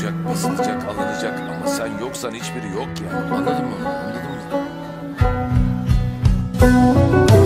alınacak, basılacak, alınacak ama sen yoksan hiçbiri yok yani. Anladın mı? Anladın mı?